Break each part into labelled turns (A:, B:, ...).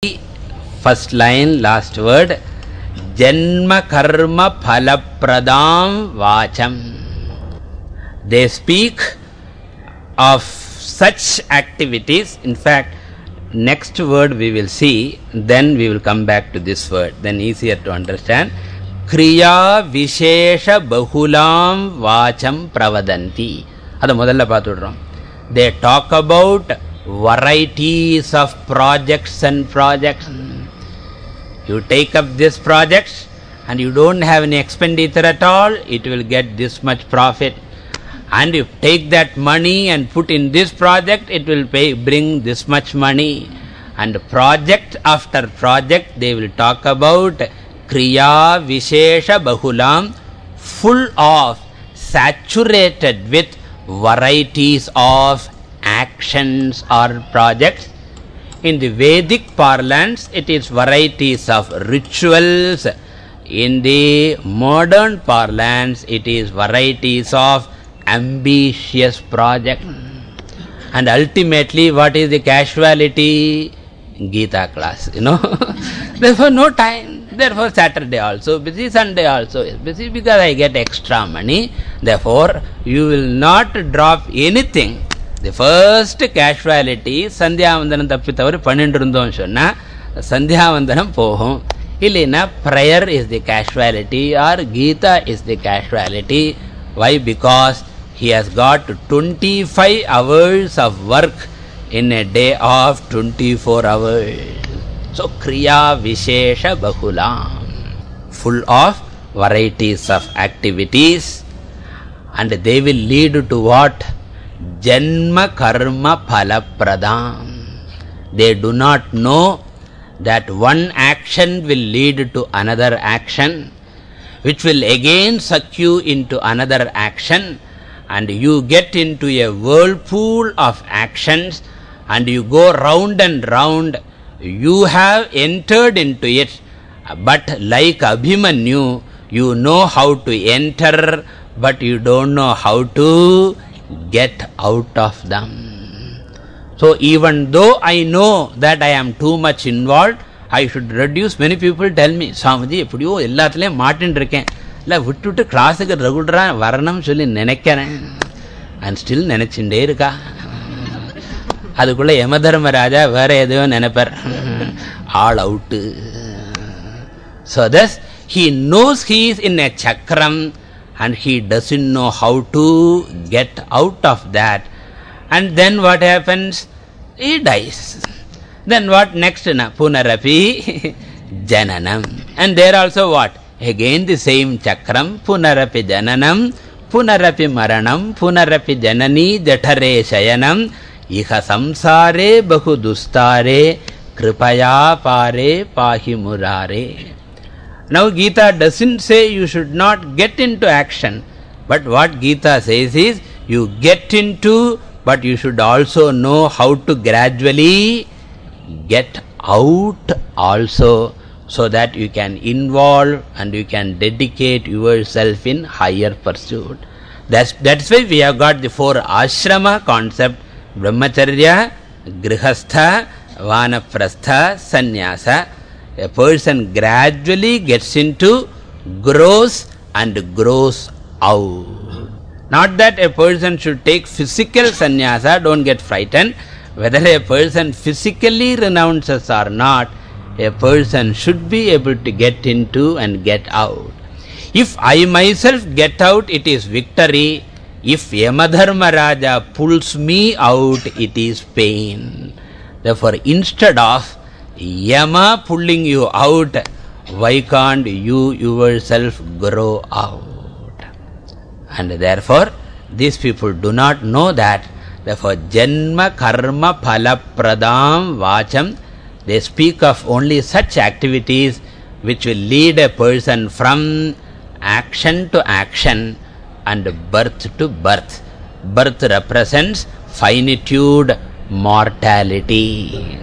A: First line, last word. Janma karma phala pradam vacham. They speak of such activities. In fact, next word we will see, then we will come back to this word, then easier to understand. Kriya Vishesha Bahulam Vacham Pravadanti. That's முதல்ல பார்த்துடுறோம். They talk about varieties of projects and projects. You take up this project and you don't have any expenditure at all, it will get this much profit. And you take that money and put in this project, it will bring this much money. And project after project they will talk about Kriya Vishesha Bahulam, full of, saturated with varieties of actions or projects. In the Vedic parlance, it is varieties of rituals. In the modern parlance, it is varieties of ambitious projects. And ultimately, what is the casualty? Gita class, Therefore, no time. Therefore, Saturday also busy, Sunday also is busy because I get extra money. Therefore, you will not drop anything. The first casualty, Sandhya Vandanam Tappitavaru Panindrundam Sonna, Sandhya Vandanam Pohum. Illina, prayer is the casualty or Gita is the casualty. Why? Because he has got 25 hours of work in a day of 24 hours. So, Kriya Vishesha Bahulam, full of varieties of activities, and they will lead to what? Janma Karma Phala Pradam. They do not know that one action will lead to another action, which will again suck you into another action, and you get into a whirlpool of actions, and you go round and round. You have entered into it, but like Abhimanyu, you know how to enter, but you don't know how to get out of them. So even though I know that I am too much involved, I should reduce. Many people tell me, Swamiji, எப்படியோ எல்லாத்துலயும் மாட்டின்னு இருக்கேன். இல்ல விட்டுட்டு கிளாஸுக்கு ரெகுலரா வரணும் சொல்லி நினைக்கிறேன். And still நினைச்சுட்டே இருக்கா. அதுக்குள்ள யமதர்மராஜா வேற எதையோ நினைப்பார். All out. So thus, he knows he is in a chakram and he doesn't know how to get out of that. And then what happens? He dies. Then what next? Punarapi Jananam. And there also what? Again the same chakram. Punarapi Jananam, Punarapi Maranam, Punarapi Janani Jatare Shayanam, Iha Samsare Bahu Dustare, Kripaya Pare Pahi Murare. Now Gita doesn't say you should not get into action, but what Gita says is you get into, but you should also know how to gradually get out also, so that you can involve and you can dedicate yourself in higher pursuit. That's why we have got the 4 ashrama concept: brahmacharya, grihastha, vanaprastha, sannyasa. A person gradually gets into, grows and grows out. Not that a person should take physical sannyasa, don't get frightened. Whether a person physically renounces or not, a person should be able to get into and get out. If I myself get out, it is victory. If Yamadharma Raja pulls me out, it is pain. Therefore, instead of Yama pulling you out, why can't you yourself grow out? And therefore, these people do not know that. Therefore, Janma Karma Phala Pradam Vacham, they speak of only such activities which will lead a person from action to action and birth to birth. Birth represents finitude, mortality.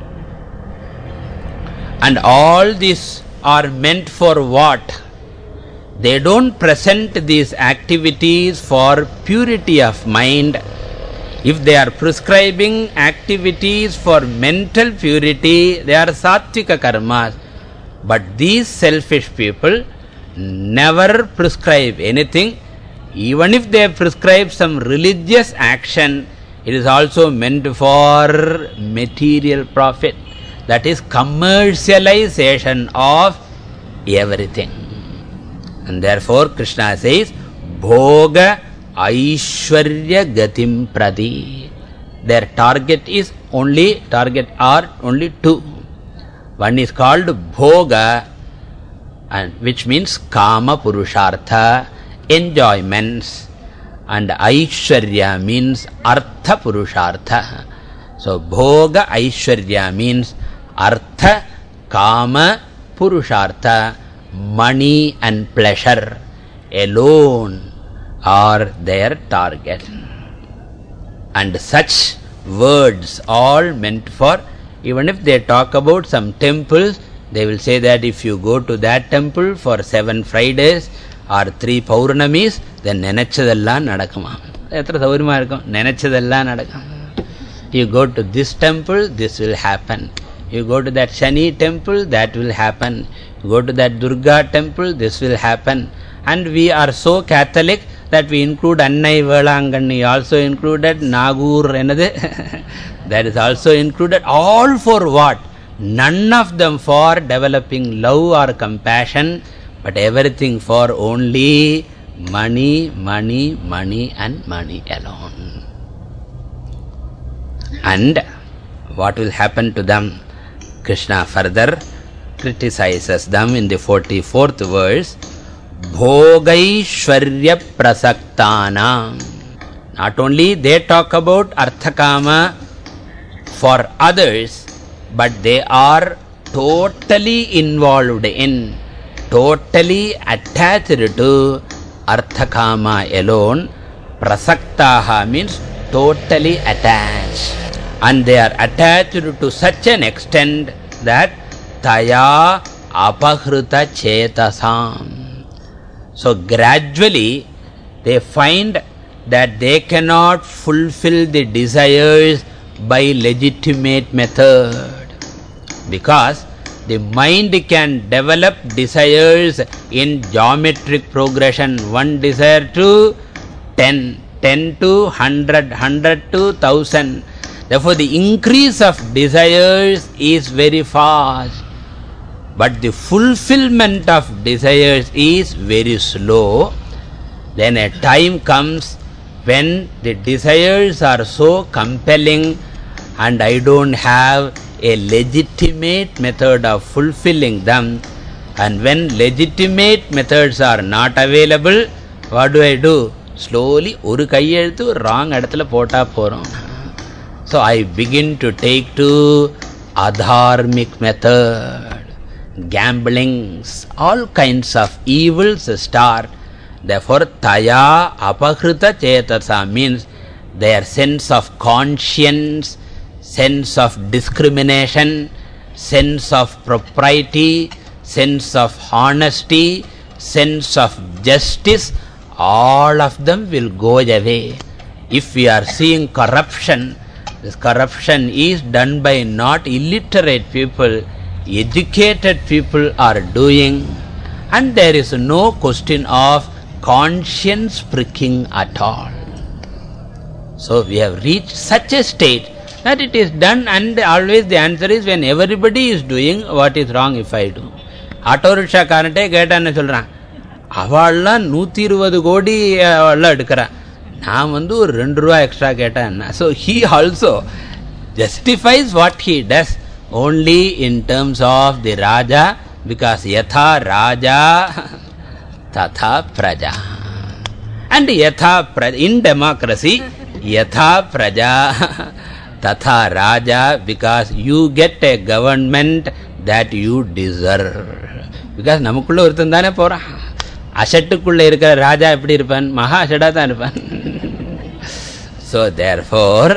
A: And all these are meant for what? They don't present these activities for purity of mind. If they are prescribing activities for mental purity, they are sattvika karmas. But these selfish people never prescribe anything. Even if they prescribe some religious action, it is also meant for material profit. That is commercialization of everything. And therefore Krishna says, Bhoga Aishwarya Gatim Pradi. Their target are only two. One is called Bhoga, and which means Kama Purushartha, enjoyments, and Aishwarya means Artha Purushartha. So Bhoga Aishwarya means Artha, Kama, Purushartha, money and pleasure alone are their target. And such words all meant for, even if they talk about some temples, they will say that if you go to that temple for 7 Fridays or 3 Paurnamis, then nenachadella nadakuma. Etra saurima irukum, nenachadella nadakuma. You go to this temple, this will happen. You go to that Shani temple, that will happen. You go to that Durga temple, this will happen. And we are so Catholic that we include Annai Velanganni, also included Nagur, that is also included. All for what? None of them for developing love or compassion, but everything for only money, money, money and money alone. And what will happen to them? Krishna further criticizes them in the 44th verse. Bhogaishwarya prasaktana. Not only they talk about Arthakama for others, but they are totally involved in, totally attached to Arthakama alone. Prasaktaha means totally attached. And they are attached to such an extent that Taya Apahruta Chetasam. So gradually they find that they cannot fulfill the desires by legitimate method, because the mind can develop desires in geometric progression. One desire to 10, 10 to 100, 100 to 1000. Therefore the increase of desires is very fast, but the fulfillment of desires is very slow. Then a time comes when the desires are so compelling and I don't have a legitimate method of fulfilling them. And when legitimate methods are not available, what do? Slowly, oru kaiyeluthu wrong edathila pota porom. So I begin to take to adharmic method, gamblings, all kinds of evils start. Therefore, taya apahruta chetasa means their sense of conscience, sense of discrimination, sense of propriety, sense of honesty, sense of justice, all of them will go away. If we are seeing corruption, this corruption is done by not illiterate people, educated people are doing, and there is no question of conscience pricking at all. So we have reached such a state that it is done, and always the answer is when everybody is doing, what is wrong if I do? Auto rickshaw karante கேட்டான்னு சொல்றான், அவள்லாம் 120 கோடி அவள்லாம் எடுக்கிறா, நான் வந்து ஒரு 2 ரூபா extra கேட்டா என்ன? So he also justifies what he does only in terms of the Raja, because yatha Raja tatha praja. And yatha praja, in democracy, yatha praja tatha Raja, because you get a government that you deserve. Because நமக்குள்ள ஒருத்தன் தானே போறான். அசட்டுக்குள்ள இருக்கிற ராஜா எப்படி இருப்பான்? மகா அசடா தான் இருப்பான். So therefore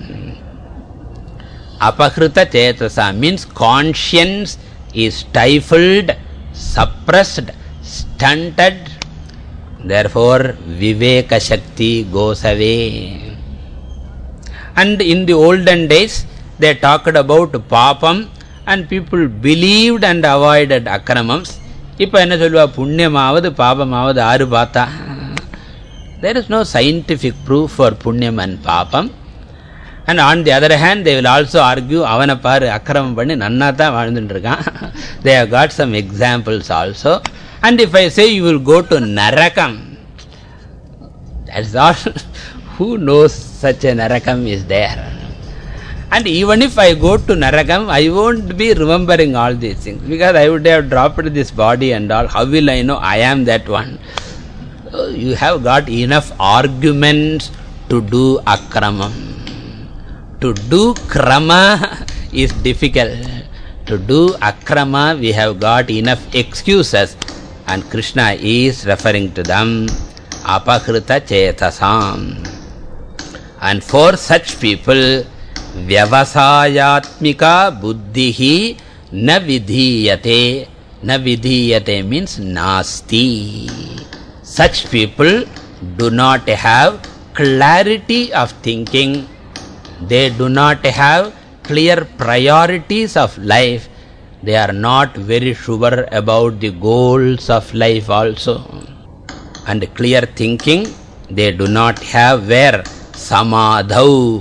A: apahruta chetasa means conscience is stifled, suppressed, stunted. Therefore viveka shakti goes away. And in the olden days, they talked about papam, and people believed and avoided akramams. Ipa enna solluva punyamavadu papamavadu aaru paatha. There is no scientific proof for punyam and papam. And on the other hand, they will also argue avana paaru akramam panni nannatha vaalundrukan. They have got some examples also. And if I say you will go to narakam, that's all. Who knows such a narakam is there? And even if I go to narakam, I won't be remembering all these things, because I would have dropped this body and all. How will I know I am that one? So you have got enough arguments to do akramam. To do krama is difficult. To do akrama, we have got enough excuses. And Krishna is referring to them, apakrita chetasam. And for such people, vyavasayatmika buddhihi na vidhiyate. Na vidhiyate means nasti. Such people do not have clarity of thinking. They do not have clear priorities of life. They are not very sure about the goals of life also. And clear thinking they do not have where? Samadhau.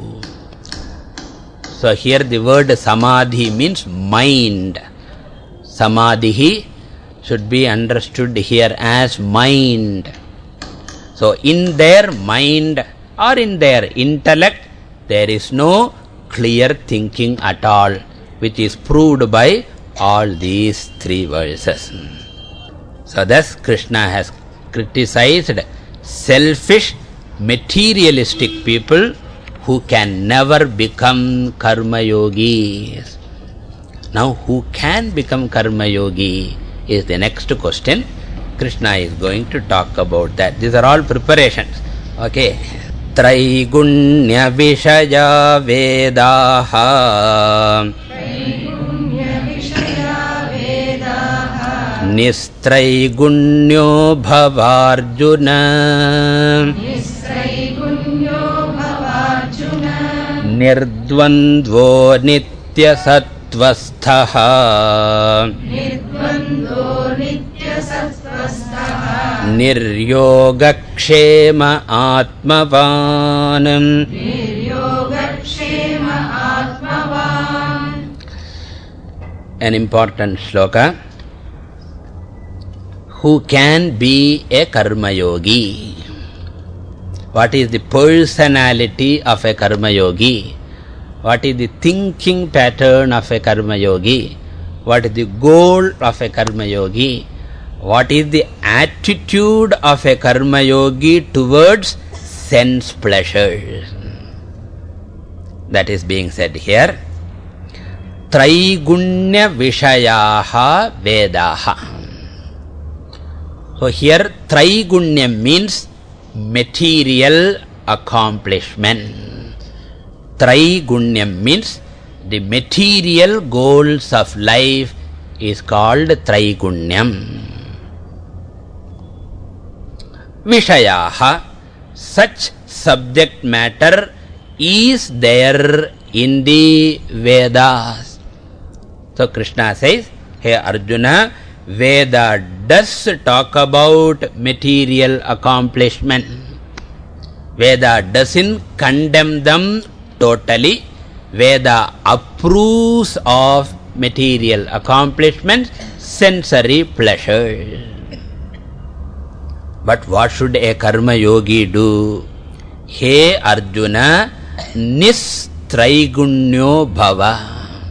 A: So here the word samadhi means mind. Samadhi should be understood here as mind. So in their mind or in their intellect, there is no clear thinking at all, which is proved by all these three verses. So thus Krishna has criticized selfish, materialistic people who can never become karma yogis. Now who can become karma yogi is the next question. Krishna is going to talk about that. These are all preparations. Okay. Traigunya vishaya vedaha nistraigunnyo bhavarjuna nirdvandvo nitya sattvasthaha niryogakshema atmavanam. An important sloka. Who can be a karma yogi? What is the personality of a karma yogi? What is the thinking pattern of a karma yogi? What is the goal of a karma yogi? What is the attitude of a karma yogi towards sense pleasures? That is being said here. Traigunya vishayaha vedaha. So here Traigunya means material accomplishment. Traigunya means the material goals of life is called Traigunyam. Vishayaha, such subject matter is there in the Vedas. So Krishna says, hey Arjuna, Veda does talk about material accomplishment. Veda doesn't condemn them totally. Veda approves of material accomplishments, sensory pleasures. But what should a karma yogi do? Hey Arjuna, nistraigunnyo bhava.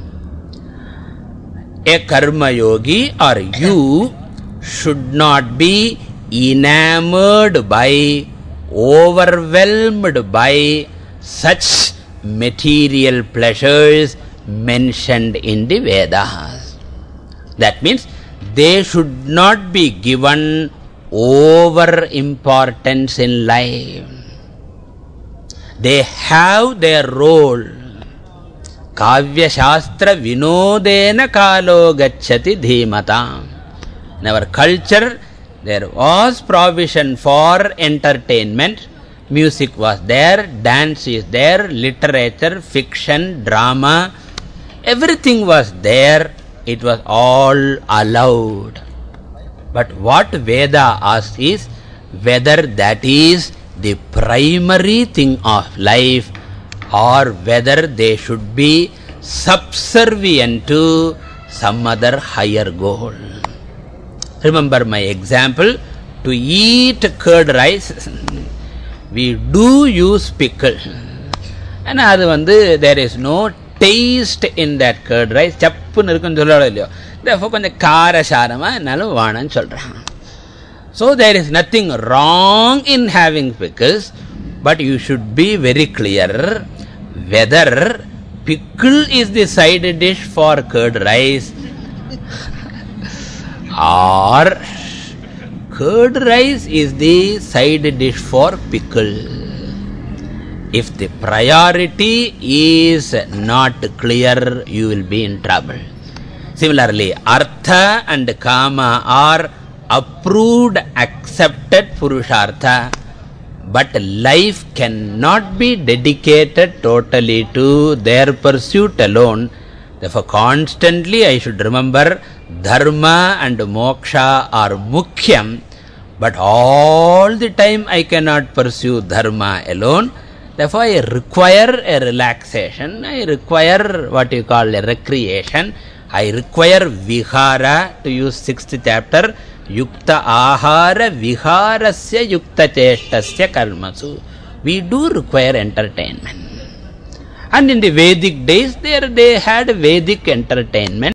A: A karma yogi or you should not be enamored by, overwhelmed by such material pleasures mentioned in the Vedas. That means they should not be given over importance in life. They have their role. Kavya Shastra Vinodena Kalo Gacchati Dhimata. In our culture, there was provision for entertainment. Music was there, dance is there, literature, fiction, drama, everything was there. It was all allowed. But what Veda asks is whether that is the primary thing of life or whether they should be subservient to some other higher goal. Remember my example, to eat curd rice, we do use pickle. And there is no taste in that curd rice. Therefore, so there is nothing wrong in having pickles, but you should be very clear whether pickle is the side dish for curd rice or curd rice is the side dish for pickle. If the priority is not clear, you will be in trouble. Similarly, artha and kama are approved, accepted purushartha, but life cannot be dedicated totally to their pursuit alone. Therefore, constantly I should remember dharma and moksha are mukhyam, but all the time I cannot pursue dharma alone. Therefore, I require a relaxation, I require what you call a recreation, I require vihara, to use 6th chapter, yukta ahara viharasya yukta cheshtasya karmasu. We do require entertainment. And in the Vedic days, they had Vedic entertainment.